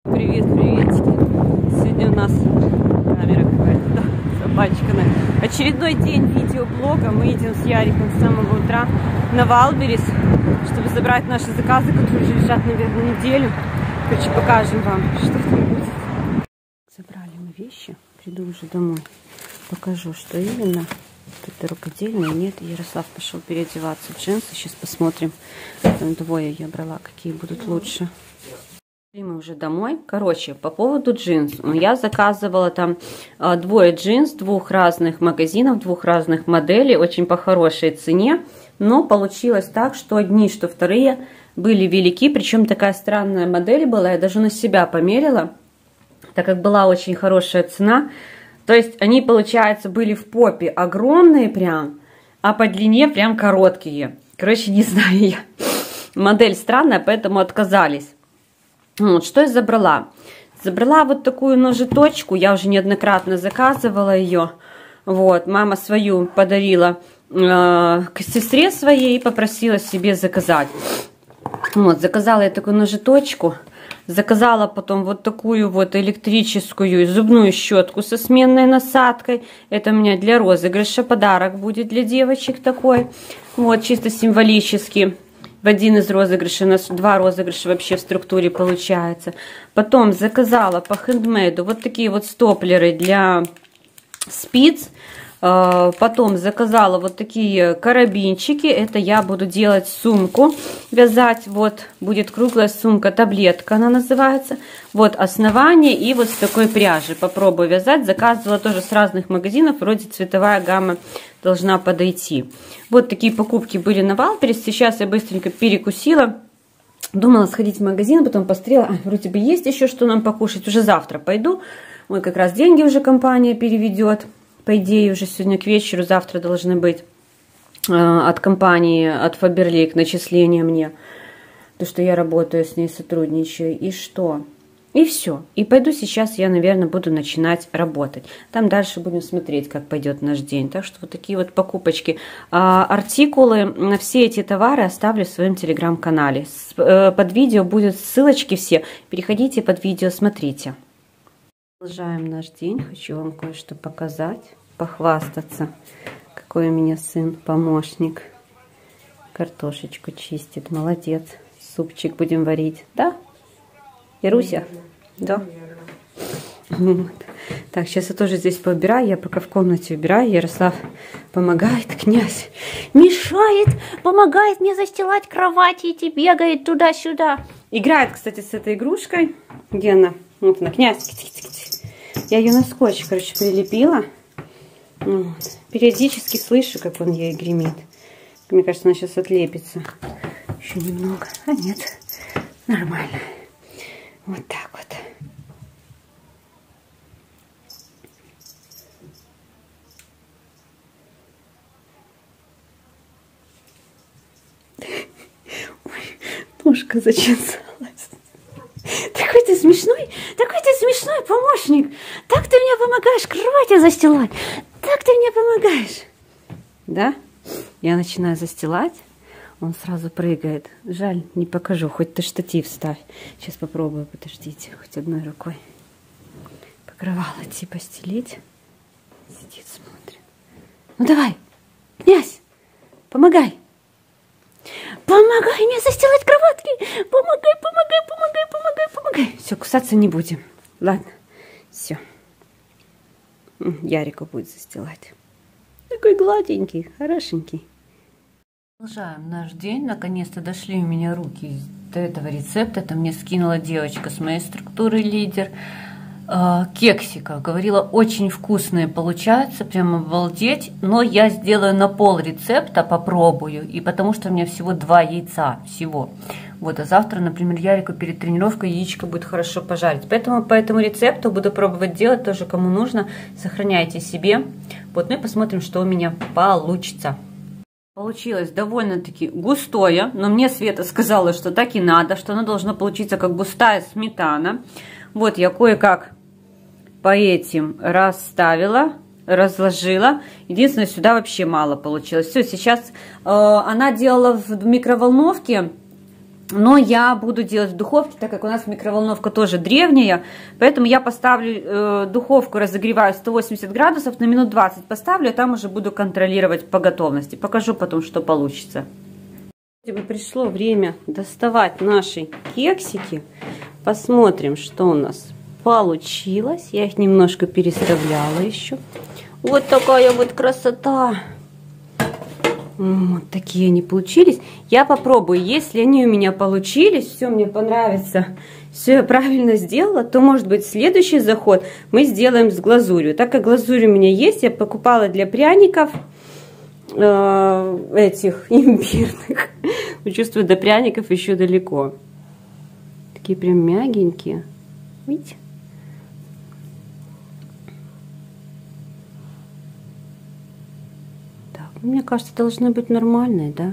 Привет, приветики. Сегодня у нас камера какая-то, да, запачканная. Очередной день видеоблога. Мы идем с Яриком с самого утра на Валберес, чтобы забрать наши заказы, которые уже лежат, наверное, неделю. Короче, покажем вам, что там будет. Забрали мы вещи. Приду уже домой. Покажу, что именно. Это рукодельное, нет. Ярослав пошел переодеваться в джинсы. Сейчас посмотрим. Там двое я брала, какие будут лучше. Мы уже домой. Короче, по поводу джинс. Я заказывала там двое джинс, двух разных магазинов, двух разных моделей, очень по хорошей цене. Но получилось так, что одни, что вторые были велики. Причем такая странная модель была. Я даже на себя померила, так как была очень хорошая цена. То есть они, получается, были в попе огромные прям, а по длине прям короткие. Короче, не знаю я. Модель странная, поэтому отказались. Вот, что я забрала? Забрала вот такую ножеточку. Я уже неоднократно заказывала ее. Вот, мама свою подарила к сестре своей и попросила себе заказать. Вот, заказала я такую ножеточку. Заказала потом вот такую вот электрическую зубную щетку со сменной насадкой. Это у меня для розыгрыша. Подарок будет для девочек такой. Вот, чисто символически. В один из розыгрышей, у нас два розыгрыша вообще в структуре получается. Потом заказала по хендмейду вот такие вот стоплеры для спиц. Потом заказала вот такие карабинчики. Это я буду делать сумку, вязать. Вот будет круглая сумка, таблетка она называется. Вот основание и вот с такой пряжи. Попробую вязать. Заказывала тоже с разных магазинов. Вроде цветовая гамма должна подойти. Вот такие покупки были на Валберес. Сейчас я быстренько перекусила. Думала сходить в магазин, потом посмотрела. Вроде бы есть еще что нам покушать. Уже завтра пойду. Вот как раз деньги уже компания переведет. По идее, уже сегодня к вечеру, завтра должны быть от компании, от Faberlic начисления мне. То, что я работаю с ней, сотрудничаю. И что? И все. И пойду сейчас я, наверное, буду начинать работать. Там дальше будем смотреть, как пойдет наш день. Так что вот такие вот покупочки. Артикулы на все эти товары оставлю в своем телеграм-канале. Под видео будут ссылочки все. Переходите под видео, смотрите. Продолжаем наш день. Хочу вам кое-что показать, похвастаться, какой у меня сын помощник. Картошечку чистит, молодец. Супчик будем варить, да? Яруся? Да. Вот. Так, сейчас я тоже здесь поубираю. Я пока в комнате убираю. Ярослав помогает, князь мешает, помогает мне застилать кровать, и бегает туда-сюда. Играет, кстати, с этой игрушкой. Где она? Вот она, князь. Я ее на скотч, короче, прилепила. Вот. Периодически слышу, как он ей гремит. Мне кажется, она сейчас отлепится. Еще немного. А нет, нормально. Вот так вот. Ой, ножка зачесалась. Такой ты смешной помощник. Так ты мне помогаешь кровати застилать. Так ты мне помогаешь. Да? Я начинаю застилать. Он сразу прыгает. Жаль, не покажу. Хоть ты штатив ставь. Сейчас попробую, подождите. Хоть одной рукой. Покрывало типа стелить. Сидит, смотрит. Ну давай, князь, помогай. Помогай мне застилать кроватки. Помогай. Все, кусаться не будем. Ладно, все. Ярику будет застилать. Такой гладенький, хорошенький. Продолжаем наш день. Наконец-то дошли у меня руки до этого рецепта. Это мне скинула девочка с моей структуры лидер. Кексиков. Говорила, очень вкусные получаются, прям обалдеть. Но я сделаю на пол рецепта, попробую. И потому что у меня всего 2 яйца. Всего. Вот, а завтра, например, Ярику перед тренировкой яичко будет хорошо пожарить. Поэтому по этому рецепту буду пробовать делать тоже, кому нужно. Сохраняйте себе. Вот, ну и посмотрим, что у меня получится. Получилось довольно-таки густое, но мне Света сказала, что так и надо, что оно должно получиться как густая сметана. Вот я кое-как по этим расставила, разложила. Единственное, сюда вообще мало получилось. Все, сейчас она делала в микроволновке Но я буду делать в духовке, так как у нас микроволновка тоже древняя. Поэтому я поставлю духовку, разогреваю 180 градусов, на минут 20 поставлю, а там уже буду контролировать по готовности. Покажу потом, что получится. Пришло время доставать наши кексики. Посмотрим, что у нас получилось. Я их немножко переставляла еще. Вот такая вот красота. Вот такие они получились. Я попробую, если они у меня получились, все мне понравится, все я правильно сделала, то, может быть, следующий заход мы сделаем с глазурью. Так как глазурь у меня есть, я покупала для пряников этих имбирных. Но чувствую, до пряников еще далеко. Такие прям мягенькие. Видите? Мне кажется, должны быть нормальные, да?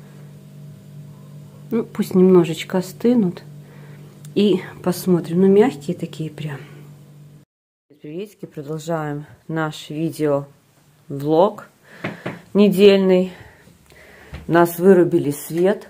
Ну, пусть немножечко остынут. И посмотрим. Ну, мягкие такие прям. Приветики, продолжаем наш видео-влог недельный. Нас вырубили свет.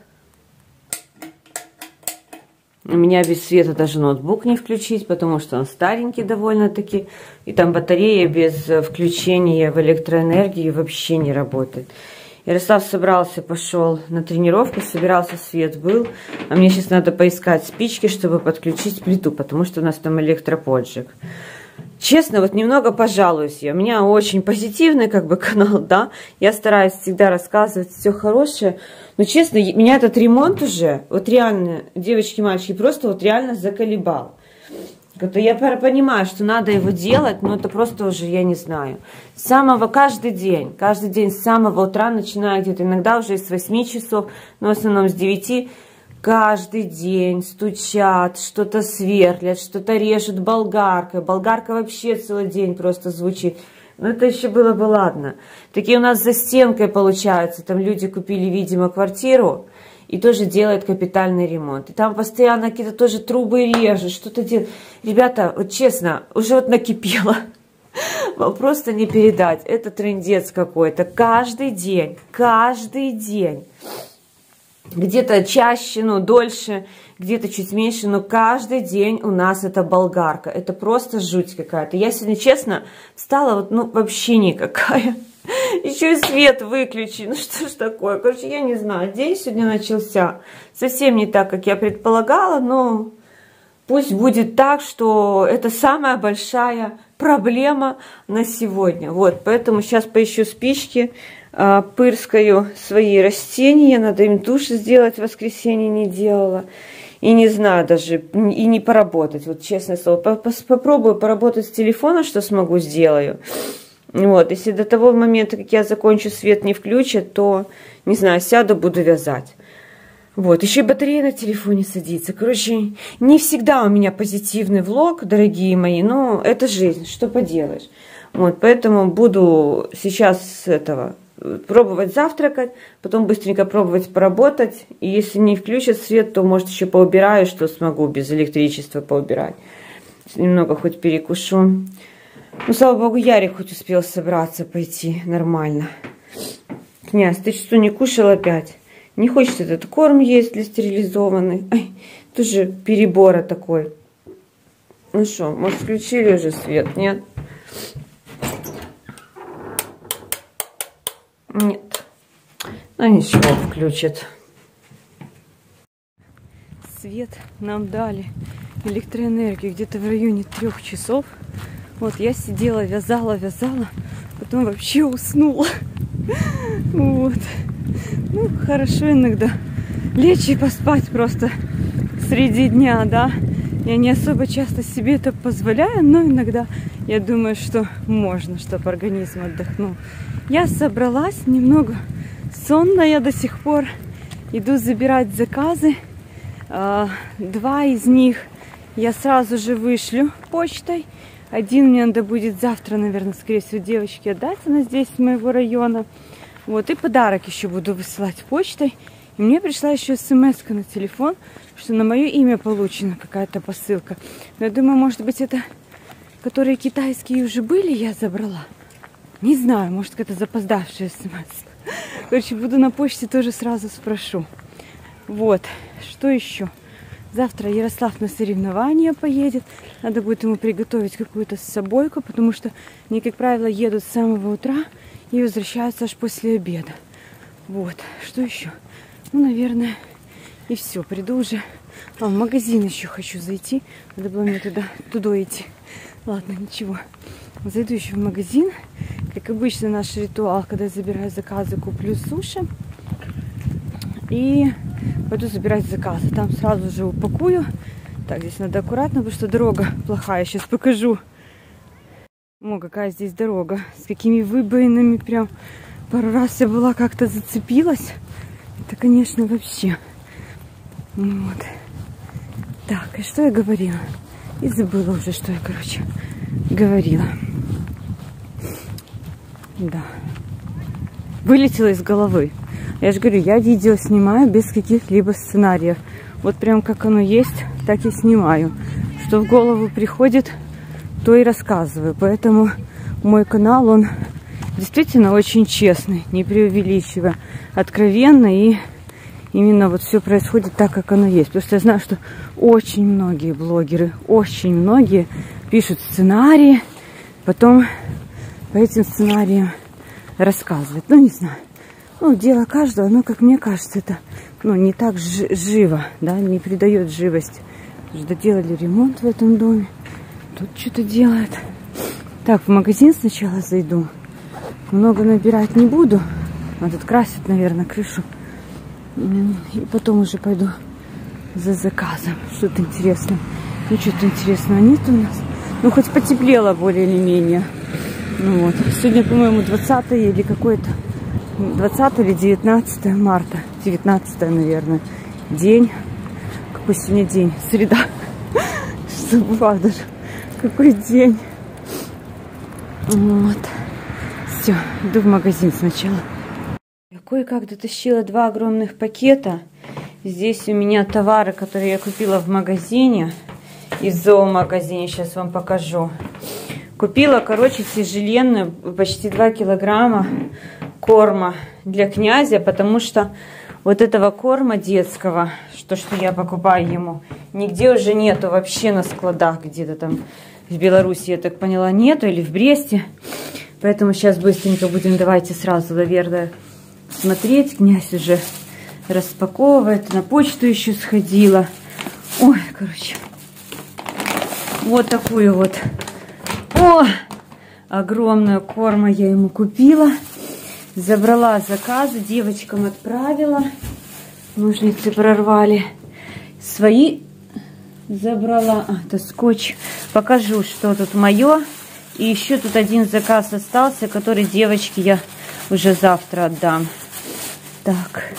У меня без света даже ноутбук не включить, потому что он старенький довольно-таки. И там батарея без включения в электроэнергию вообще не работает. Ярослав собрался, пошел на тренировку, собирался, свет был. А мне сейчас надо поискать спички, чтобы подключить плиту, потому что у нас там электроподжиг. Честно, вот немного пожалуюсь я. У меня очень позитивный как бы канал, да. Я стараюсь всегда рассказывать все хорошее. Но честно, меня этот ремонт уже, вот реально, девочки, мальчики, просто вот реально заколебал. Как-то я понимаю, что надо его делать, но это просто уже, я не знаю. Каждый день с самого утра, начиная где-то иногда уже с 8 часов, но в основном с 9, каждый день стучат, что-то сверлят, что-то режут болгаркой. Болгарка вообще целый день просто звучит. Но это еще было бы ладно. Такие у нас за стенкой получаются. Там люди купили, видимо, квартиру и тоже делают капитальный ремонт. И там постоянно какие-то тоже трубы режут, что-то делают. Ребята, вот честно, уже вот накипело. Вам просто не передать. Это трындец какой-то. Каждый день. Где-то чаще, ну, дольше, где-то чуть меньше, но каждый день у нас это болгарка. Это просто жуть какая-то. Я сегодня, честно, встала вот, ну, вообще никакая. Еще и свет выключи. Ну, что ж такое? Короче, я не знаю. День сегодня начался совсем не так, как я предполагала, но пусть будет так, что это самая большая проблема на сегодня. Вот, поэтому сейчас поищу спички, пырскаю свои растения, надо им тушь сделать, в воскресенье не делала. И не знаю даже, и не поработать, вот честное слово. Попробую поработать с телефона, что смогу, сделаю. Вот, если до того момента, как я закончу, свет не включат, то, не знаю, сяду, буду вязать. Вот, еще и батарея на телефоне садится. Короче, не всегда у меня позитивный влог, дорогие мои, но это жизнь, что поделаешь. Вот, поэтому буду сейчас пробовать завтракать, потом быстренько пробовать поработать. И если не включат свет, то, может, еще поубираю, что смогу без электричества поубирать. Немного хоть перекушу. Ну, слава богу, Ярик хоть успел собраться, пойти нормально. Князь, ты что, не кушал опять? Не хочешь этот корм есть для стерилизованных? Ай, тоже перебора такой. Ну что, может, включили уже свет? Нет? Нет. Ну ничего, включат. Свет нам дали, электроэнергию где-то в районе 3 часов. Вот я сидела, вязала, потом вообще уснула. Вот. Ну, хорошо иногда лечь и поспать просто среди дня, да. Я не особо часто себе это позволяю, но иногда я думаю, что можно, чтобы организм отдохнул. Я собралась, немного сонная до сих пор. Иду забирать заказы. 2 из них я сразу же вышлю почтой. Один мне надо будет завтра, наверное, скорее всего, девочке отдать. Она здесь, с моего района. Вот, и подарок еще буду высылать почтой. И мне пришла еще смс-ка на телефон, что на мое имя получена какая-то посылка. Но я думаю, может быть, это, которые китайские уже были, я забрала. Не знаю, может, какая-то запоздавшая смс. Короче, буду на почте, тоже сразу спрошу. Вот, что еще? Завтра Ярослав на соревнования поедет. Надо будет ему приготовить какую-то собойку, потому что они, как правило, едут с самого утра и возвращаются аж после обеда. Вот, что еще? Ну, наверное, и все. Приду уже. А, в магазин еще хочу зайти. Надо было мне туда идти. Ладно, ничего. Зайду еще в магазин. Как обычно, наш ритуал, когда я забираю заказы, куплю суши. И пойду забирать заказы. Там сразу же упакую. Так, здесь надо аккуратно, потому что дорога плохая. Сейчас покажу. О, какая здесь дорога. С какими выбоинами. Прям пару раз я была как-то зацепилась. Это, конечно, вообще. Вот. Так, и что я говорила? И забыла уже, что я, короче, говорила. Да. Вылетела из головы. Я же говорю, я видео снимаю без каких-либо сценариев. Вот прям как оно есть, так и снимаю. Что в голову приходит, то и рассказываю. Поэтому мой канал, он действительно очень честный, не преувеличивая, откровенно. И именно вот все происходит так, как оно есть. Потому что я знаю, что очень многие блогеры, очень многие пишут сценарии, потом по этим сценариям рассказывают. Ну, не знаю. Ну, дело каждого, но, как мне кажется, это, ну, не так живо, да, не придает живость. Доделали ремонт в этом доме. Тут что-то делают. Так, в магазин сначала зайду. Много набирать не буду. А тут красят, наверное, крышу. И потом уже пойду за заказом. Что-то интересное. Ну, что-то интересного нет у нас. Ну, хоть потеплело более или менее. Ну, вот. Сегодня, по-моему, 20 или какой-то 20 или 19 марта. 19, наверное. День. Какой сегодня день? Среда. Забыла даже. Какой день. Вот. Все, иду в магазин сначала. Я кое-как дотащила 2 огромных пакета. Здесь у меня товары, которые я купила в магазине. Из зоомагазина. Сейчас вам покажу. Купила, короче, тяжеленную, почти 2 килограмма корма для князя, потому что вот этого корма детского, что я покупаю ему, нигде уже нету вообще на складах, где-то там в Беларуси, я так поняла, нету, или в Бресте. Поэтому сейчас быстренько будем, давайте сразу, наверное, смотреть. Князь уже распаковывает, на почту еще сходила. Ой, короче, вот такую вот, о, огромную корма я ему купила. Забрала заказы, девочкам отправила. Ножницы прорвали. Свои забрала. А, это скотч. Покажу, что тут мое. И еще тут один заказ остался, который девочке я уже завтра отдам. Так.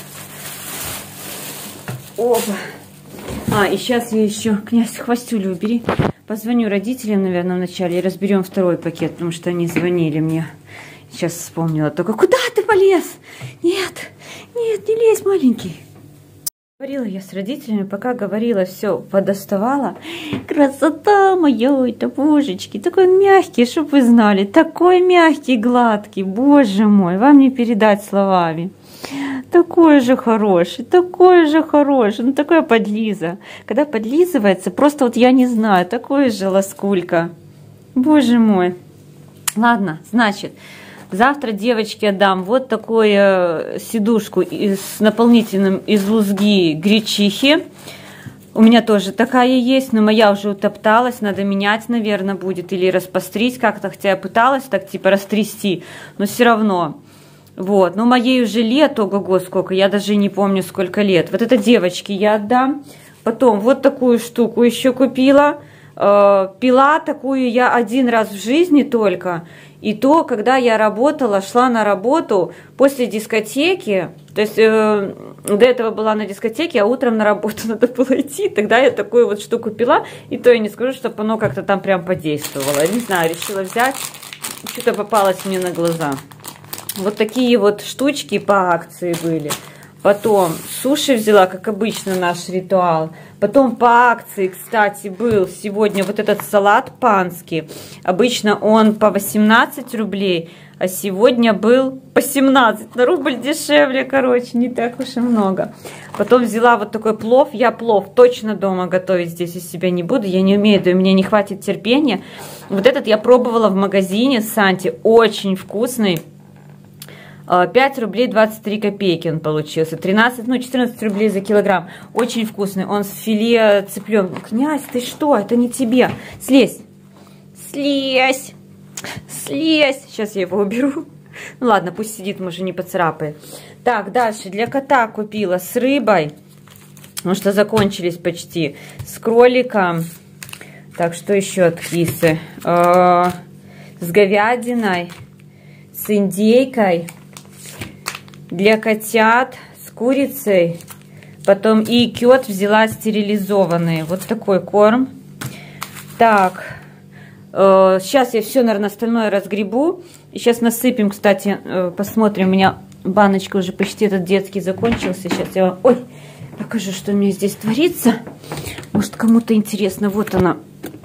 Оба. А, и сейчас я еще... Князь, хвостюлю убери. Позвоню родителям, наверное, вначале. И разберем второй пакет, потому что они звонили мне. Сейчас вспомнила только, куда ты полез? Нет, нет, не лезь, маленький. Говорила я с родителями, пока говорила, все, подоставала. Красота моя, это божечки, такой мягкий, чтобы вы знали, такой мягкий, гладкий, боже мой, вам не передать словами. Такой же хороший, ну такая подлиза. Когда подлизывается, просто вот я не знаю, такой же ласкулька. Боже мой. Ладно, значит... Завтра девочке отдам вот такую сидушку с наполнителем из лузги гречихи. У меня тоже такая есть, но моя уже утопталась. Надо менять, наверное, будет. Или распострить как-то. Хотя я пыталась так типа растрясти, но все равно. Вот. Но моей уже лет, ого-го, сколько. Я даже не помню, сколько лет. Вот это девочке я отдам. Потом вот такую штуку еще купила. Пила такую я один раз в жизни только. И то, когда я работала, шла на работу после дискотеки, то есть до этого была на дискотеке, а утром на работу надо было идти, тогда я такую вот штуку пила, и то я не скажу, чтобы оно как-то там прям подействовало. Не знаю, решила взять, что-то попалось мне на глаза. Вот такие вот штучки по акции были. Потом суши взяла, как обычно, наш ритуал. Потом по акции, кстати, был сегодня вот этот салат панский. Обычно он по 18 рублей, а сегодня был по 17. На рубль дешевле, короче, не так уж и много. Потом взяла вот такой плов. Я плов точно дома готовить здесь из себя не буду. Я не умею, да и мне не хватит терпения. Вот этот я пробовала в магазине Санти. Очень вкусный. 5 рублей 23 копейки он получился. 14 рублей за килограмм. Очень вкусный. Он с филе цыпленка. Князь, ты что? Это не тебе. Слезь. Слезь. Слезь. Сейчас я его уберу. Ну ладно, пусть сидит, может, не поцарапает. Так, дальше. Для кота купила с рыбой. Потому что закончились почти. С кроликом. Так, что еще от кисы? С говядиной. С индейкой. Для котят с курицей. Потом и кет взяла стерилизованные. Вот такой корм. Так. Сейчас я все, наверное, остальное разгребу. И сейчас насыпем, кстати, посмотрим. У меня баночка уже почти этот детский закончился. Сейчас я вам, ой, покажу, что у меня здесь творится. Может, кому-то интересно. Вот она.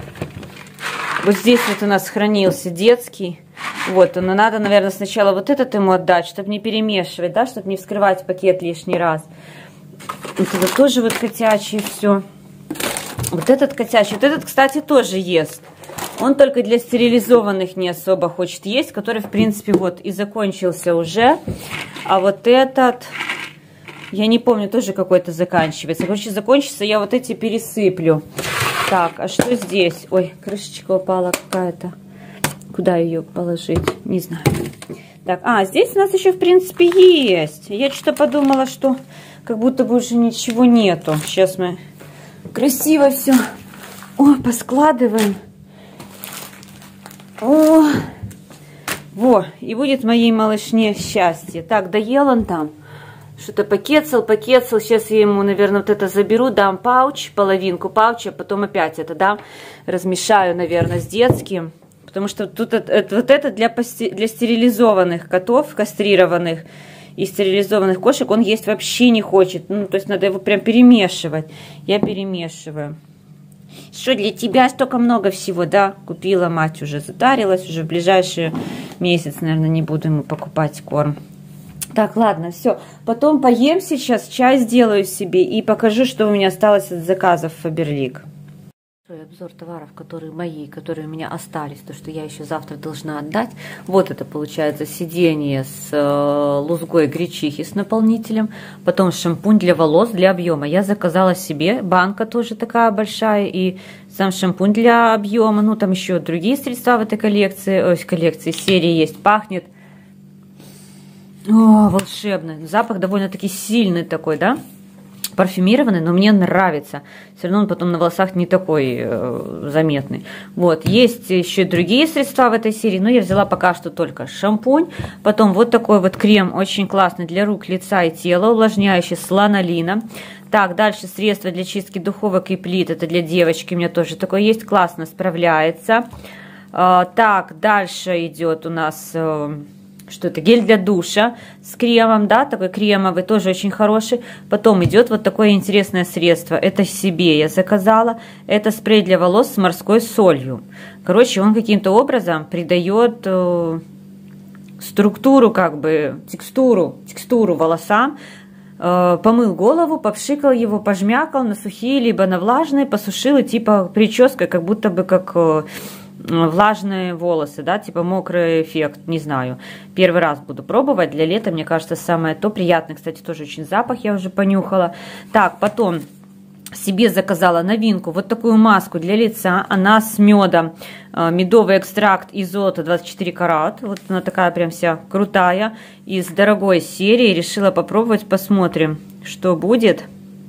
Вот здесь вот у нас хранился детский. Вот, но надо, наверное, сначала вот этот ему отдать, чтобы не перемешивать, да, чтобы не вскрывать пакет лишний раз. Вот это тоже вот котячий все. Вот этот котячий. Вот этот, кстати, тоже ест. Он только для стерилизованных не особо хочет есть, который, в принципе, вот и закончился уже. А вот этот, я не помню, тоже какой-то заканчивается. Короче, закончится, я вот эти пересыплю. Так, а что здесь? Ой, крышечка упала какая-то. Куда ее положить? Не знаю. Так, здесь у нас еще, в принципе, есть. Я что-то подумала, что как будто больше ничего нету. Сейчас мы красиво все поскладываем. Во, и будет моей малышне счастье. Так, доел он там. Что-то покецал. Сейчас я ему, наверное, вот это заберу, дам пауч, половинку пауча, потом опять это дам. Размешаю, наверное, с детским. Потому что тут вот это для стерилизованных котов, кастрированных и стерилизованных кошек, он есть вообще не хочет. Ну, то есть надо его прям перемешивать. Я перемешиваю. Что, для тебя столько много всего, да? Купила, мать уже затарилась, уже в ближайший месяц, наверное, не буду ему покупать корм. Так, ладно, все. Потом поем сейчас, чай сделаю себе и покажу, что у меня осталось от заказов Фаберлик. Обзор товаров, которые мои, которые у меня остались, то, что я еще завтра должна отдать. Вот это получается сиденье с лузгой гречихи с наполнителем. Потом шампунь для волос, для объема. Я заказала себе, банка тоже такая большая, и сам шампунь для объема. Ну, там еще другие средства в этой коллекции, серии есть. Пахнет волшебно. Запах довольно-таки сильный такой, да? Парфюмированный, но мне нравится. Все равно он потом на волосах не такой заметный. Вот, есть еще другие средства в этой серии, но я взяла пока что только шампунь. Потом вот такой вот крем, очень классный для рук, лица и тела, увлажняющий с ланолина. Так, дальше средство для чистки духовок и плит, это для девочки, у меня тоже такое есть, классно справляется. Так, дальше идет у нас... Что это? Гель для душа с кремом, да, такой кремовый, тоже очень хороший. Потом идет вот такое интересное средство. Это себе я заказала. Это спрей для волос с морской солью. Короче, он каким-то образом придает структуру, как бы, текстуру волосам. Помыл голову, попшикал его, пожмякал на сухие, либо на влажные, посушил, и типа прическа, как будто бы как... влажные волосы, да, типа мокрый эффект, не знаю. Первый раз буду пробовать, для лета, мне кажется, самое то. Приятный, кстати, тоже очень запах, я уже понюхала. Так, потом себе заказала новинку, вот такую маску для лица, она с медом, медовый экстракт из золота 24 карат, вот она такая прям вся крутая, из дорогой серии, решила попробовать, посмотрим, что будет.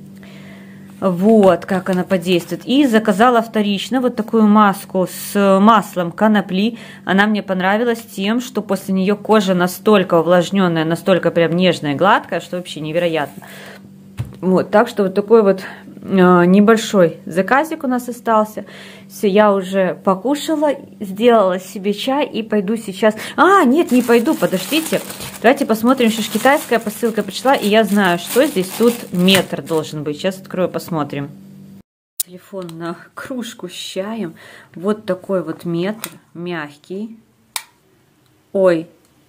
Вот, как она подействует. И заказала вторично вот такую маску с маслом конопли. Она мне понравилась тем, что после нее кожа настолько увлажненная, настолько прям нежная, гладкая, что вообще невероятно. Вот, так что вот такой вот небольшой заказик у нас остался. Все, я уже покушала, сделала себе чай и пойду сейчас... Нет, не пойду, подождите. Давайте посмотрим, что ж китайская посылка пришла, и я знаю, что здесь. Тут метр должен быть. Сейчас открою, посмотрим. Телефон на кружку с чаем. Вот такой вот метр, мягкий. Ой.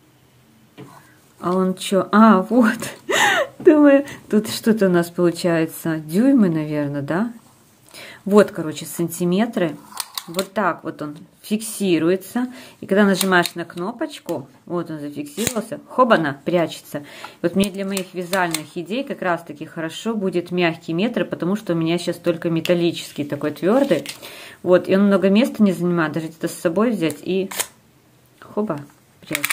А он что? Вот. Думаю, тут что-то у нас получается. Дюймы, наверное, да? Вот, короче, сантиметры. Вот так вот он фиксируется. И когда нажимаешь на кнопочку, вот он зафиксировался, хобана, прячется. Вот мне для моих вязальных идей как раз таки хорошо будет мягкий метр, потому что у меня сейчас только металлический такой твердый. Вот, и он много места не занимает. Даже это с собой взять и хоба, прячется.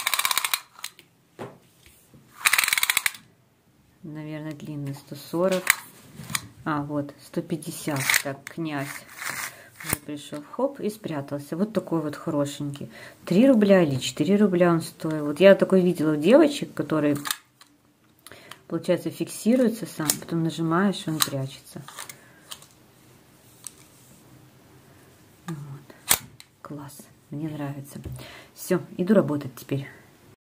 Наверное, длинный 140. Вот 150. Так, князь уже пришел. Хоп, и спрятался. Вот такой вот хорошенький. 3 рубля или 4 рубля он стоит. Вот я такой видела у девочек, которые, получается, фиксируются сам. Потом нажимаешь, он прячется. Вот. Класс. Мне нравится. Все, иду работать теперь.